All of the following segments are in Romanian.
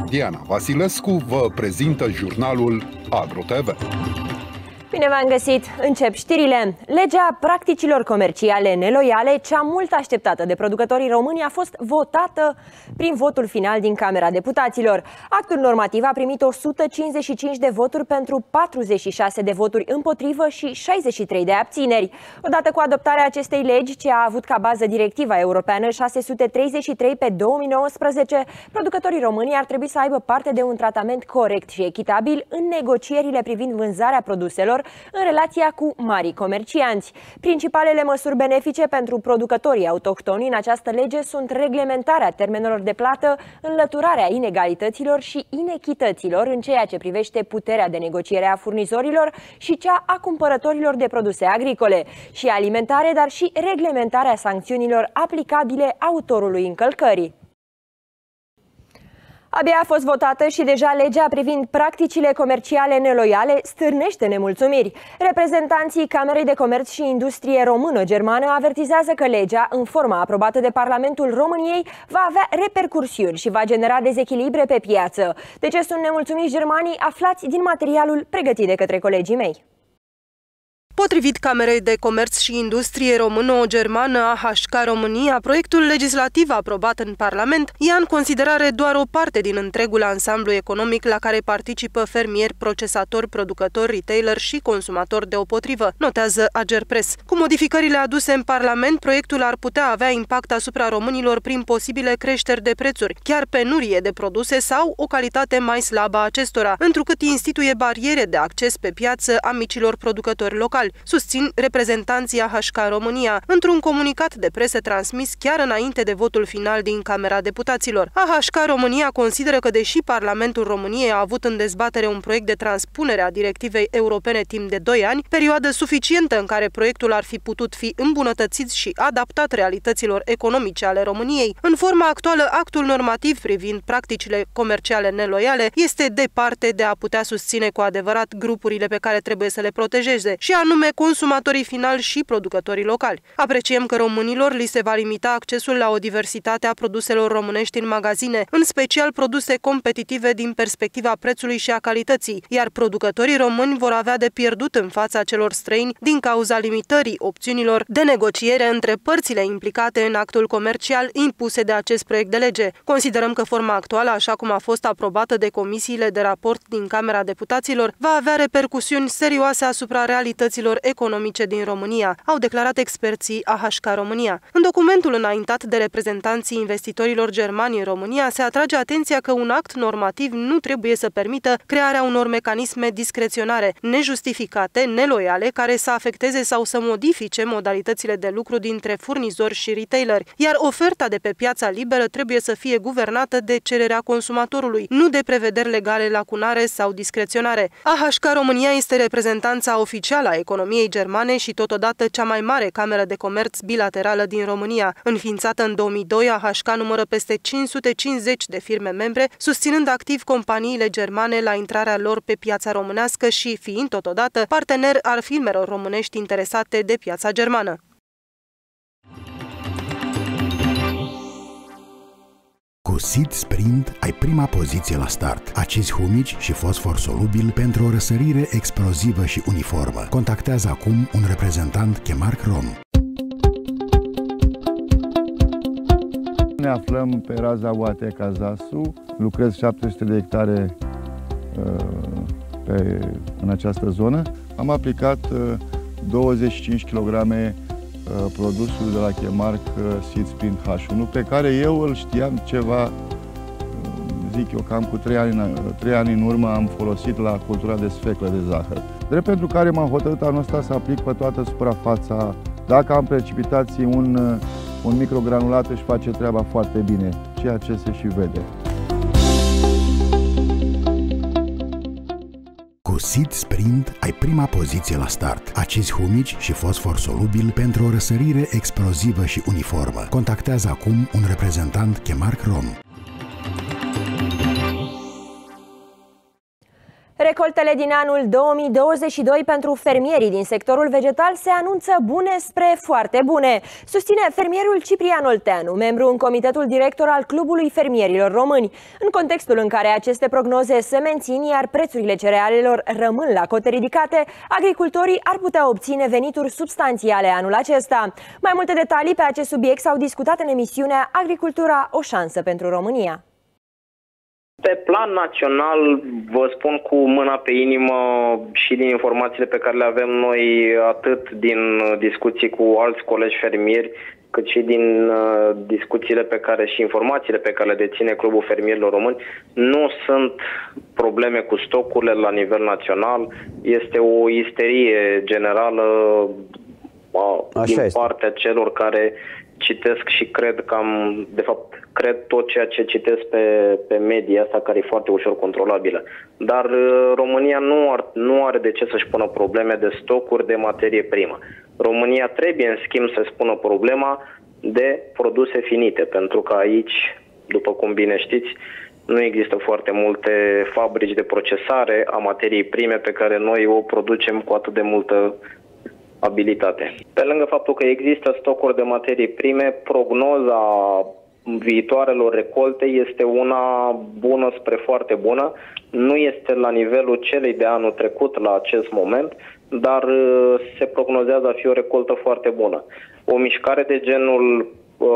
Diana Vasilescu vă prezintă jurnalul AgroTV. Bine v-am găsit! Încep știrile. Legea practicilor comerciale neloiale, cea mult așteptată de producătorii români, a fost votată prin votul final din Camera Deputaților. Actul normativ a primit 155 de voturi pentru 46 de voturi împotrivă și 63 de abțineri. Odată cu adoptarea acestei legi, ce a avut ca bază directiva europeană 633 pe 2019, producătorii români ar trebui să aibă parte de un tratament corect și echitabil în negocierile privind vânzarea produselor în relația cu marii comercianți. Principalele măsuri benefice pentru producătorii autohtoni în această lege sunt reglementarea termenelor de plată, înlăturarea inegalităților și inechităților în ceea ce privește puterea de negociere a furnizorilor și cea a cumpărătorilor de produse agricole și alimentare, dar și reglementarea sancțiunilor aplicabile autorului încălcării. Abia a fost votată și deja legea privind practicile comerciale neloiale stârnește nemulțumiri. Reprezentanții Camerei de Comerț și Industrie Română-Germană avertizează că legea, în forma aprobată de Parlamentul României, va avea repercursiuni și va genera dezechilibre pe piață. De ce sunt nemulțumiți germanii? Aflați din materialul pregătit de către colegii mei. Potrivit Camerei de Comerț și Industrie Română-Germană AHK România, proiectul legislativ aprobat în Parlament ia în considerare doar o parte din întregul ansamblu economic la care participă fermieri, procesatori, producători, retailer și consumatori deopotrivă, notează Agerpres. Cu modificările aduse în Parlament, proiectul ar putea avea impact asupra românilor prin posibile creșteri de prețuri, chiar penurie de produse sau o calitate mai slabă a acestora, întrucât instituie bariere de acces pe piață a micilor producători locali, susțin reprezentanții AHK România într-un comunicat de presă transmis chiar înainte de votul final din Camera Deputaților. AHK România consideră că, deși Parlamentul României a avut în dezbatere un proiect de transpunere a directivei europene timp de 2 ani, perioadă suficientă în care proiectul ar fi putut fi îmbunătățit și adaptat realităților economice ale României, în forma actuală, actul normativ privind practicile comerciale neloiale este departe de a putea susține cu adevărat grupurile pe care trebuie să le protejeze, și anume consumatorii finali și producătorii locali. Apreciem că românilor li se va limita accesul la o diversitate a produselor românești în magazine, în special produse competitive din perspectiva prețului și a calității, iar producătorii români vor avea de pierdut în fața celor străini din cauza limitării opțiunilor de negociere între părțile implicate în actul comercial impuse de acest proiect de lege. Considerăm că forma actuală, așa cum a fost aprobată de comisiile de raport din Camera Deputaților, va avea repercusiuni serioase asupra realităților economice din România, au declarat experții AHK România. În documentul înaintat de reprezentanții investitorilor germani în România se atrage atenția că un act normativ nu trebuie să permită crearea unor mecanisme discreționare, nejustificate, neloiale, care să afecteze sau să modifice modalitățile de lucru dintre furnizori și retaileri, iar oferta de pe piața liberă trebuie să fie guvernată de cererea consumatorului, nu de prevederi legale lacunare sau discreționare. AHK România este reprezentanța oficială a economiei germane și totodată cea mai mare cameră de comerț bilaterală din România. Înființată în 2002, AHK numără peste 550 de firme membre, susținând activ companiile germane la intrarea lor pe piața românească și fiind totodată partener al firmelor românești interesate de piața germană. Cu Seed Sprint ai prima poziție la start. Acizi humici și fosfor solubil pentru o răsărire explozivă și uniformă. Contactează acum un reprezentant Chemark Rom. Ne aflăm pe raza Uateca Zasu. Lucrez 700 de hectare în această zonă. Am aplicat 25 kg produsul de la Chemark Seed Sprint H1, pe care eu îl știam ceva, zic eu, cam cu 3 ani în urmă am folosit la cultura de sfeclă de zahăr. Drept pentru care m-am hotărât anul ăsta să aplic pe toată suprafața. Dacă am precipitații, un microgranulat își face treaba foarte bine, ceea ce se și vede. Cu Seed Sprint ai prima poziție la start. Acizi humici și fosfor solubil pentru o răsărire explozivă și uniformă. Contactează acum un reprezentant Chemark Rom. Recoltele din anul 2022 pentru fermierii din sectorul vegetal se anunță bune spre foarte bune, susține fermierul Ciprian Olteanu, membru în comitetul director al Clubului Fermierilor Români. În contextul în care aceste prognoze se mențin, iar prețurile cerealelor rămân la cote ridicate, agricultorii ar putea obține venituri substanțiale anul acesta. Mai multe detalii pe acest subiect s-au discutat în emisiunea Agricultura, o șansă pentru România. Pe plan național, vă spun cu mâna pe inimă și din informațiile pe care le avem noi, atât din discuții cu alți colegi fermieri, cât și din discuțiile pe care și informațiile pe care le deține Clubul Fermierilor Români, nu sunt probleme cu stocurile la nivel național. Este o isterie generală din partea celor care citesc și cred de fapt, cred tot ceea ce citesc pe media asta, care e foarte ușor controlabilă. Dar România nu are de ce să-și pună probleme de stocuri de materie primă. România trebuie, în schimb, să-și pună problema de produse finite, pentru că aici, după cum bine știți, nu există foarte multe fabrici de procesare a materiei prime pe care noi o producem cu atât de multă abilitate. Pe lângă faptul că există stocuri de materii prime, prognoza viitoarelor recolte este una bună spre foarte bună. Nu este la nivelul celei de anul trecut la acest moment, dar se prognozează a fi o recoltă foarte bună. O mișcare de genul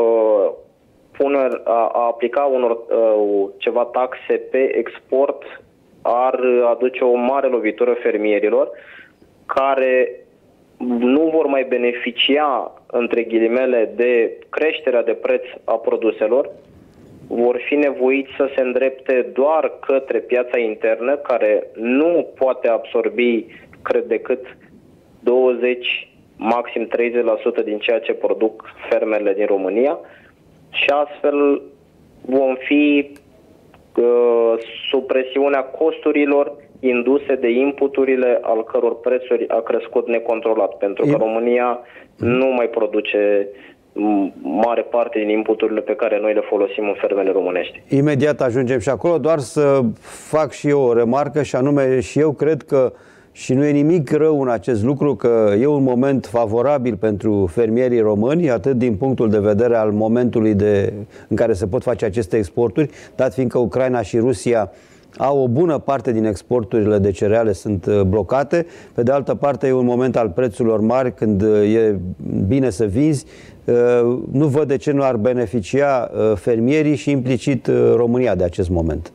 a aplica ceva taxe pe export ar aduce o mare lovitură fermierilor, care nu vor mai beneficia, între ghilimele, de creșterea de preț a produselor, vor fi nevoiți să se îndrepte doar către piața internă, care nu poate absorbi, cred, decât 20, maxim 30% din ceea ce produc fermele din România, și astfel vom fi sub presiunea costurilor induse de inputurile al căror prețuri a crescut necontrolat, pentru că România nu mai produce mare parte din inputurile pe care noi le folosim în fermele românești. Imediat ajungem și acolo, doar să fac și eu o remarcă, și anume, și eu cred că, și nu e nimic rău în acest lucru, că e un moment favorabil pentru fermierii români, atât din punctul de vedere al momentului în care se pot face aceste exporturi, dat fiindcă Ucraina și Rusia au o bună parte din exporturile de cereale sunt blocate. Pe de altă parte, e un moment al prețurilor mari, când e bine să vinzi. Nu văd de ce nu ar beneficia fermierii și implicit România de acest moment.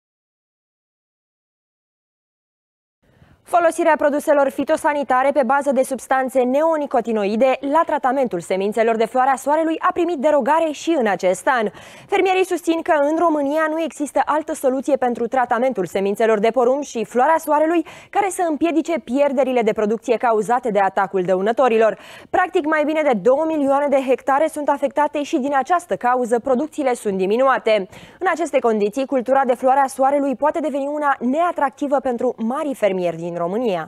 Folosirea produselor fitosanitare pe bază de substanțe neonicotinoide la tratamentul semințelor de floarea soarelui a primit derogare și în acest an. Fermierii susțin că în România nu există altă soluție pentru tratamentul semințelor de porumb și floarea soarelui care să împiedice pierderile de producție cauzate de atacul dăunătorilor. Practic, mai bine de 2 milioane de hectare sunt afectate și din această cauză producțiile sunt diminuate. În aceste condiții, cultura de floarea soarelui poate deveni una neatractivă pentru marii fermieri din România.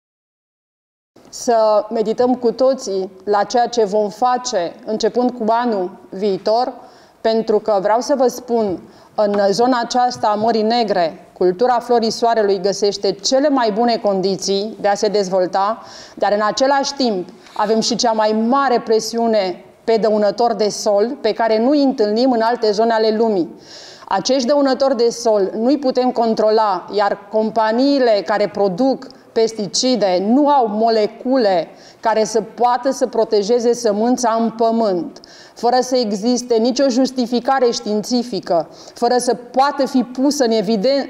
Să medităm cu toții la ceea ce vom face începând cu anul viitor, pentru că vreau să vă spun, în zona aceasta a Mării Negre, cultura florii soarelui găsește cele mai bune condiții de a se dezvolta, dar în același timp avem și cea mai mare presiune pe dăunători de sol, pe care nu îi întâlnim în alte zone ale lumii. Acești dăunători de sol nu-i putem controla, iar companiile care produc pesticide nu au molecule care să poată să protejeze sămânța în pământ, fără să existe nicio justificare științifică, fără să poată fi pusă în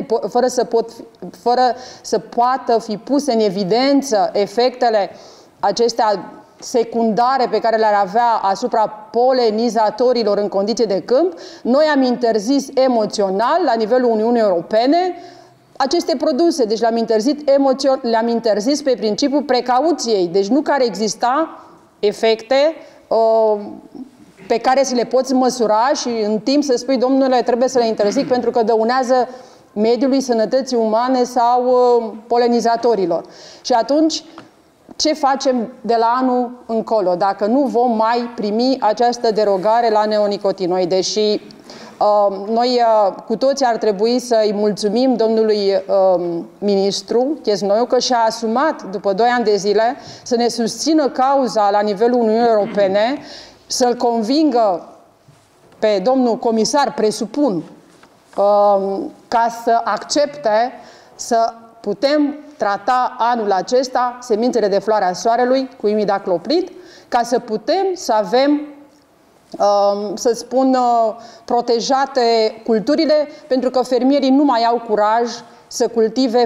fără să poată fi puse în evidență efectele acestea secundare pe care le-ar avea asupra polenizatorilor în condiții de câmp, noi am interzis emoțional la nivelul Uniunii Europene aceste produse. Deci le-am interzis pe principiul precauției. Deci nu că ar exista efecte pe care să le poți măsura și în timp să spui, domnule, trebuie să le interzic pentru că dăunează mediului, sănătății umane sau polenizatorilor. Și atunci, ce facem de la anul încolo, dacă nu vom mai primi această derogare la neonicotinoide? Și Noi cu toții ar trebui să-i mulțumim domnului ministru Chesnoiu că și-a asumat după 2 ani de zile să ne susțină cauza la nivelul Uniunii Europene, să-l convingă pe domnul comisar, presupun, ca să accepte să putem trata anul acesta semințele de floarea soarelui cu imidacloprid, ca să putem să avem, să spun, protejate culturile, pentru că fermierii nu mai au curaj să cultive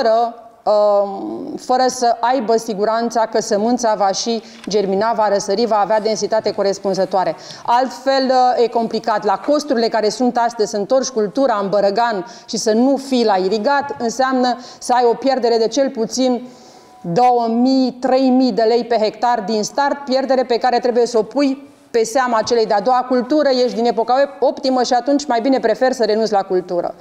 fără să aibă siguranța că sămânța va și germina, va răsări, va avea densitate corespunzătoare. Altfel e complicat. La costurile care sunt astăzi, să întorci cultura în bărăgan și să nu fii la irigat, înseamnă să ai o pierdere de cel puțin 2.000-3.000 de lei pe hectar din start, pierdere pe care trebuie să o pui pe seama celei de-a doua cultură, ești din epoca optimă și atunci mai bine preferi să renunți la cultură.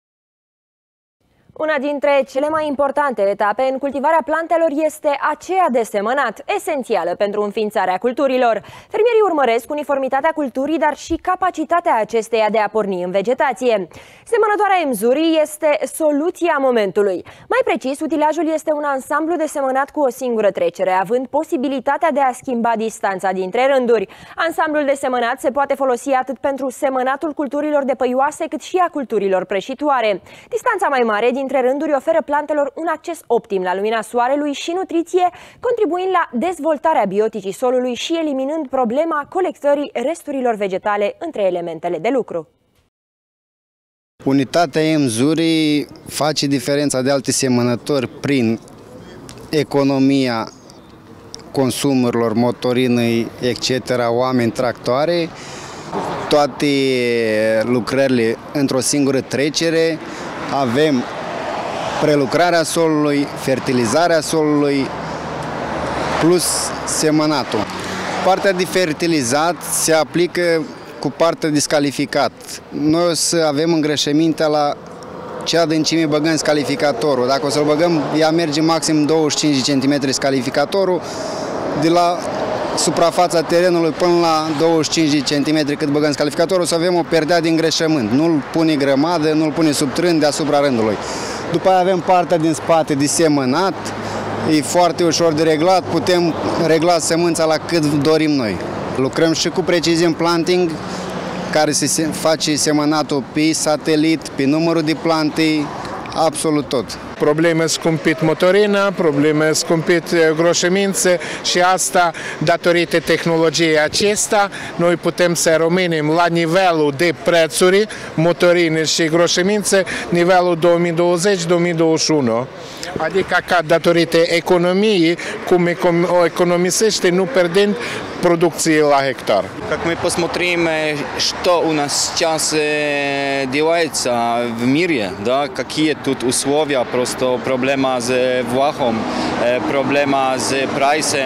Una dintre cele mai importante etape în cultivarea plantelor este aceea de semănat, esențială pentru înființarea culturilor. Fermierii urmăresc uniformitatea culturii, dar și capacitatea acesteia de a porni în vegetație. Semănătoarea Emzurii este soluția momentului. Mai precis, utilajul este un ansamblu de semănat cu o singură trecere, având posibilitatea de a schimba distanța dintre rânduri. Ansamblul de semănat se poate folosi atât pentru semănatul culturilor de păioase, cât și a culturilor prășitoare. Distanța mai mare dintre rânduri oferă plantelor un acces optim la lumina soarelui și nutriție, contribuind la dezvoltarea bioticii solului și eliminând problema colectării resturilor vegetale între elementele de lucru. Unitatea Emzurii face diferența de alte semănători prin economia consumurilor, motorinei, etc., oameni, tractoare, toate lucrările într-o singură trecere. Avem prelucrarea solului, fertilizarea solului, plus semănatul. Partea de fertilizat se aplică cu partea descalificat. Noi o să avem îngrășămintea la ce adâncime băgăm scalificatorul. Dacă o să-l băgăm, ea merge maxim 25 cm scalificatorul, de la suprafața terenului până la 25 cm cât băgăm scalificatorul, să avem o perdea de îngrășământ. Nu-l pune grămadă, nu-l pune sub trând deasupra rândului. După aia avem partea din spate de semănat, e foarte ușor de reglat, putem regla sămânța la cât dorim noi. Lucrăm și cu Precision Planting, care se face semănatul pe satelit, pe numărul de plante, absolut tot. Probleme scumpit motorina, probleme scumpit groșămințe și asta, datorită tehnologiei acesta, noi putem să rămânem la nivelul de prețuri, motorine și groșămințe, nivelul 2020-2021. Adică ca datorită economiei, cum economisește, nu perdând продукции la hectар. Как мы посмотрим, что у нас сейчас делается в мире, да, какие тут условия, просто проблема с влахом, проблема с прайсом,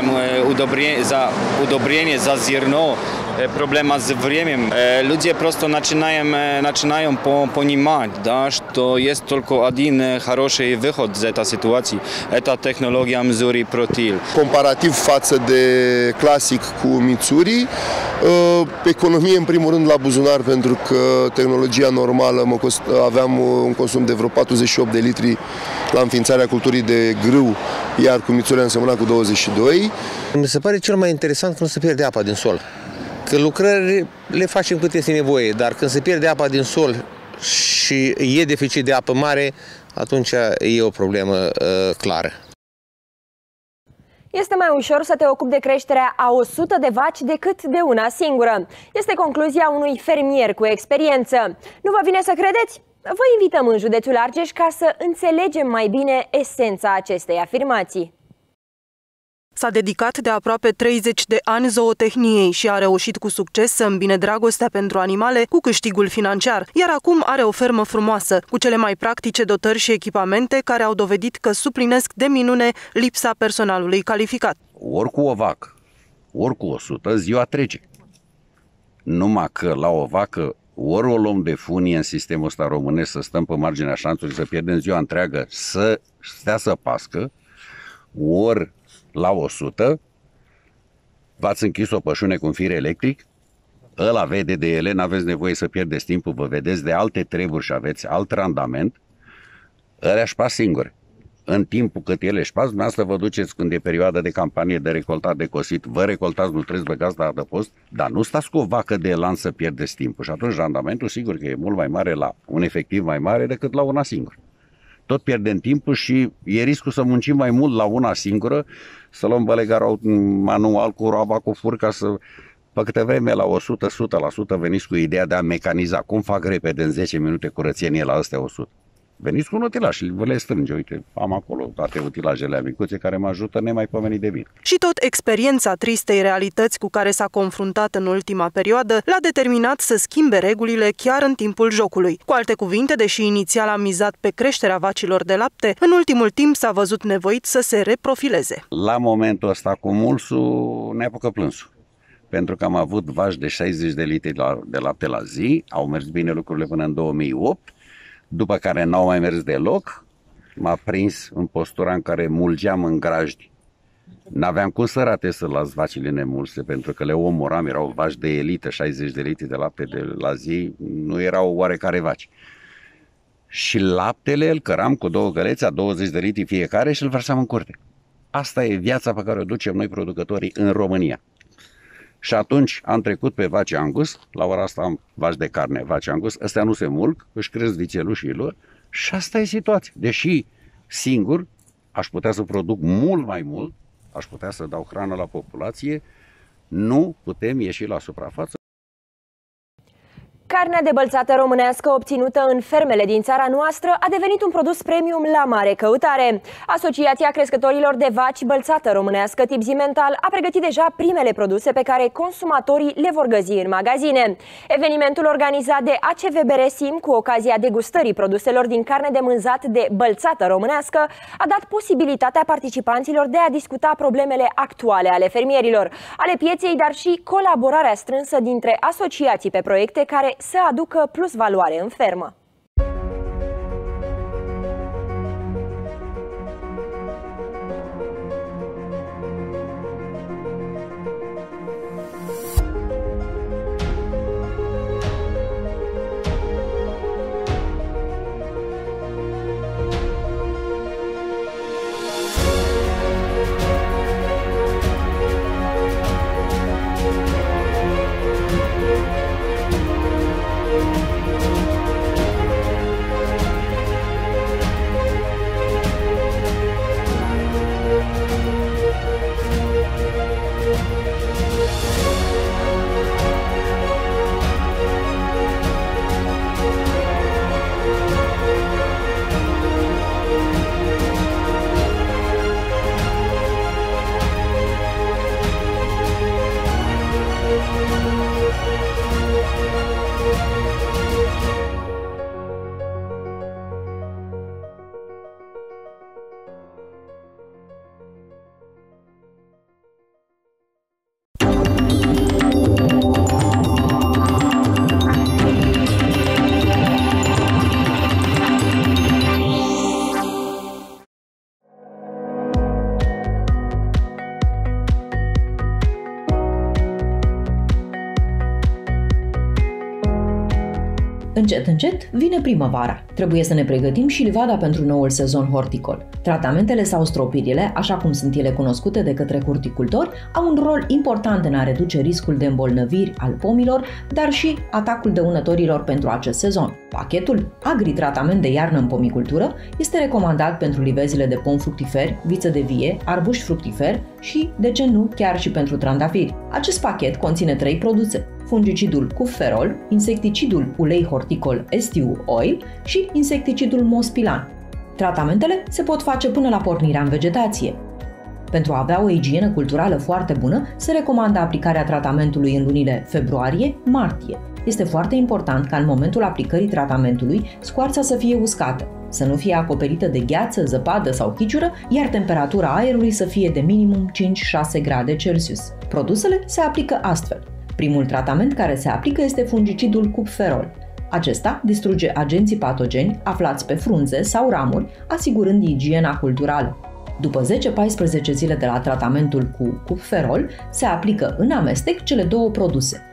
удобрение за зерно, проблема с временем. Люди просто начинаем понимать, да, что есть только один хороший выход из этой ситуации. Это технология Emzurii Protil. Comparativ față de clasic cu Mitsuri, economie în primul rând la buzunar, pentru că tehnologia normală aveam un consum de vreo 48 de litri la înființarea culturii de grâu, iar cu Mitsuri am semănat cu 22. Mi se pare cel mai interesant când se pierde apa din sol. Că lucrări le facem cât este nevoie, dar când se pierde apa din sol și e deficit de apă mare, atunci e o problemă clară. Este mai ușor să te ocupi de creșterea a 100 de vaci decât de una singură. Este concluzia unui fermier cu experiență. Nu vă vine să credeți? Vă invităm în județul Argeș ca să înțelegem mai bine esența acestei afirmații. S-a dedicat de aproape 30 de ani zootehniei și a reușit cu succes să îmbine dragostea pentru animale cu câștigul financiar, iar acum are o fermă frumoasă, cu cele mai practice dotări și echipamente care au dovedit că suplinesc de minune lipsa personalului calificat. Ori cu o vacă, ori cu 100, ziua trece. Numai că la o vacă ori o luăm de funie în sistemul ăsta românesc, să stăm pe marginea șanțului, să pierdem ziua întreagă, să stea să pască, ori la 100 v-ați închis o pășune cu un fir electric ăla vede de ele, n-aveți nevoie să pierdeți timpul, vă vedeți de alte treburi și aveți alt randament, ălea își pas singure. În timpul cât ele își pas, dumneavoastră vă duceți când e perioada de campanie de recoltat, de cosit, vă recoltați, nu trebuie să băgați la adăpost, dar nu stați cu o vacă de elan să pierdeți timpul. Și atunci randamentul, sigur că e mult mai mare la un efectiv mai mare decât la una singură. Tot pierdem timpul și e riscul să muncim mai mult la una singură, să luăm bălegarul manual cu roaba, cu furca, să... Pe câte vreme la 100% veniți cu ideea de a mecaniza. Cum fac repede în 10 minute curățenie la astea 100? Veniți cu un utilaj și vă le strânge. Uite, am acolo toate utilajele micuțe care mă ajută nemaipomenit de bine. Și tot experiența tristei realități cu care s-a confruntat în ultima perioadă l-a determinat să schimbe regulile chiar în timpul jocului. Cu alte cuvinte, deși inițial a mizat pe creșterea vacilor de lapte, în ultimul timp s-a văzut nevoit să se reprofileze. La momentul ăsta cu mulsul ne apucă plânsul. Pentru că am avut vaci de 60 de litri de lapte la zi, au mers bine lucrurile până în 2008, după care n-au mai mers deloc, m-a prins în postura în care mulgeam în grajdi. N-aveam cum să rate să las vacile nemulse, pentru că le omoram, erau vaci de elită, 60 de litri de lapte la zi, nu erau oarecare vaci. Și laptele îl căram cu 2 găleți, a 20 de litri fiecare și îl vărsam în curte. Asta e viața pe care o ducem noi producătorii în România. Și atunci am trecut pe vaci Angus, la ora asta am vaci de carne, vaci Angus, astea nu se mulg, își cresc vițelușii lor și asta e situația. Deși singur aș putea să produc mult mai mult, aș putea să dau hrană la populație, nu putem ieși la suprafață. Carnea de bălțată românească obținută în fermele din țara noastră a devenit un produs premium la mare căutare. Asociația Crescătorilor de Vaci Bălțată Românească tip Zimental a pregătit deja primele produse pe care consumatorii le vor găsi în magazine. Evenimentul organizat de ACVB Resim cu ocazia degustării produselor din carne de mânzat de bălțată românească a dat posibilitatea participanților de a discuta problemele actuale ale fermierilor, ale pieței, dar și colaborarea strânsă dintre asociații pe proiecte care să aducă plus valoare în fermă. Încet, încet vine primăvara. Trebuie să ne pregătim și livada pentru noul sezon horticol. Tratamentele sau stropirile, așa cum sunt ele cunoscute de către horticultori, au un rol important în a reduce riscul de îmbolnăviri al pomilor, dar și atacul dăunătorilor pentru acest sezon. Pachetul Agri-tratament de iarnă în pomicultură este recomandat pentru livezile de pom fructiferi, viță de vie, arbuși fructiferi și, de ce nu, chiar și pentru trandafiri. Acest pachet conține 3 produse: fungicidul Cupferol, insecticidul ulei horticol STU Oil și insecticidul Mospilan. Tratamentele se pot face până la pornirea în vegetație. Pentru a avea o igienă culturală foarte bună, se recomandă aplicarea tratamentului în lunile februarie-martie. Este foarte important ca în momentul aplicării tratamentului scoarța să fie uscată, să nu fie acoperită de gheață, zăpadă sau chiciură, iar temperatura aerului să fie de minimum 5-6 grade Celsius. Produsele se aplică astfel. Primul tratament care se aplică este fungicidul Cupferol. Acesta distruge agenții patogeni aflați pe frunze sau ramuri, asigurând igiena culturală. După 10-14 zile de la tratamentul cu Cupferol, se aplică în amestec cele 2 produse,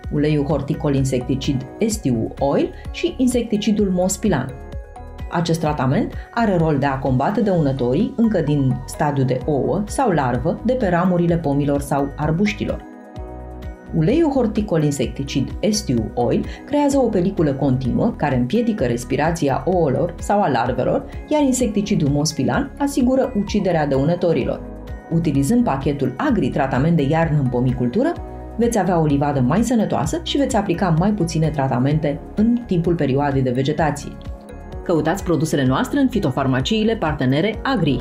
uleiul horticol insecticid STU Oil și insecticidul Mospilan. Acest tratament are rol de a combate dăunătorii încă din stadiul de ouă sau larvă de pe ramurile pomilor sau arbuștilor. Uleiul horticol insecticid STU Oil creează o peliculă continuă care împiedică respirația ouălor sau a larvelor, iar insecticidul Mospilan asigură uciderea dăunătorilor. Utilizând pachetul Agri tratament de iarnă în pomicultură, veți avea o livadă mai sănătoasă și veți aplica mai puține tratamente în timpul perioadei de vegetație. Căutați produsele noastre în fitofarmaciile partenere Agri.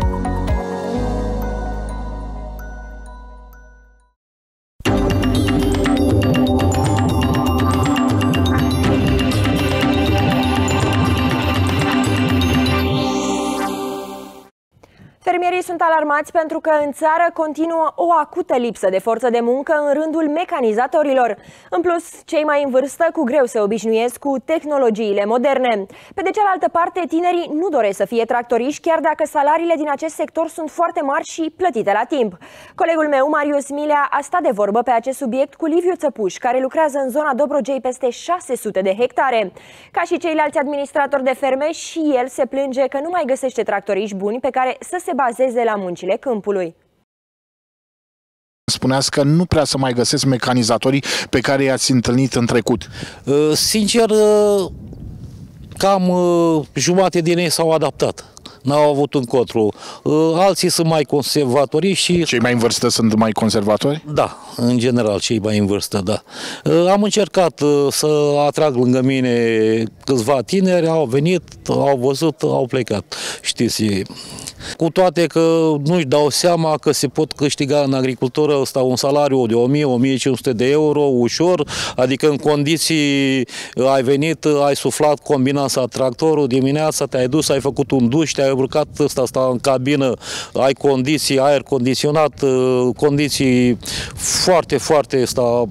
Fermierii sunt alarmați pentru că în țară continuă o acută lipsă de forță de muncă în rândul mecanizatorilor. În plus, cei mai în vârstă cu greu se obișnuiesc cu tehnologiile moderne. Pe de cealaltă parte, tinerii nu doresc să fie tractoriști, chiar dacă salariile din acest sector sunt foarte mari și plătite la timp. Colegul meu, Marius Milea, a stat de vorbă pe acest subiect cu Liviu Țăpuș, care lucrează în zona Dobrogei peste 600 de hectare. Ca și ceilalți administratori de ferme, și el se plânge că nu mai găsește tractoriști buni pe care să se bazeze la muncile câmpului. Spuneați că nu prea să mai găsesc mecanizatorii pe care i-ați întâlnit în trecut. Sincer, cam jumate din ei s-au adaptat. N-au avut încotro. Alții sunt mai conservatori și... Cei mai în vârstă sunt mai conservatori? Da, în general, cei mai în vârstă, da. Am încercat să atrag lângă mine câțiva tineri, au venit, au văzut, au plecat. Știți, cu toate că nu-și dau seama că se pot câștiga în agricultură ăsta un salariu de 1000-1500 de euro ușor, adică în condiții ai venit, ai suflat combinasa tractorul dimineața, te-ai dus, ai făcut un duș, te-ai urcat ăsta în cabină, ai condiții, aer condiționat, condiții foarte, foarte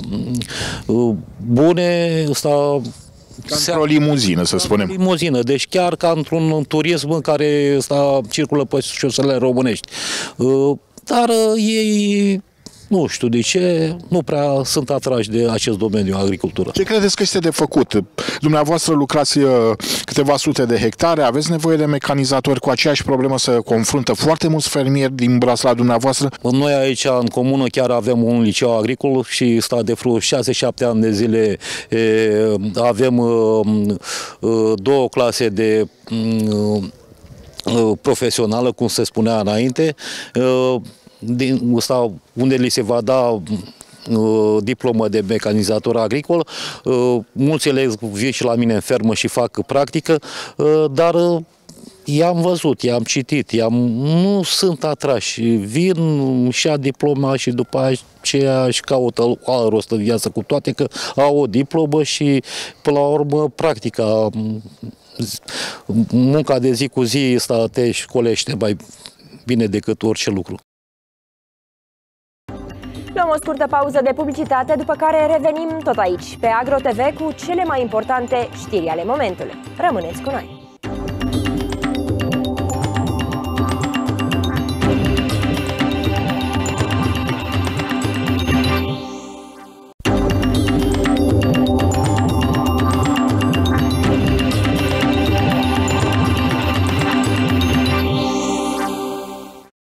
bune, într-o limuzină, să spunem. Limuzină, deci chiar ca într-un turism în care circulă pe șoselele românești. Dar ei, nu știu de ce, nu prea sunt atrași de acest domeniu, agricultură. Ce credeți că este de făcut? Dumneavoastră lucrați câteva sute de hectare, aveți nevoie de mecanizatori, cu aceeași problemă se confruntă foarte mulți fermieri din Brasla dumneavoastră? Noi aici, în comună, chiar avem un liceu agricol și de vreo 6-7 ani de zile avem 2 clase de profesională, cum se spunea înainte, unde li se va da diplomă de mecanizator agricol. Mulți elevi vin și la mine în fermă și fac practică, dar i-am văzut, i-am citit, nu sunt atrași. Vin și ia diploma și după aceea își caută alt rost în viață, cu toate că au o diplomă și până la urmă practica, munca de zi cu zi te școlește mai bine decât orice lucru. Luăm o scurtă pauză de publicitate, după care revenim tot aici, pe Agro TV, cu cele mai importante știri ale momentului. Rămâneți cu noi!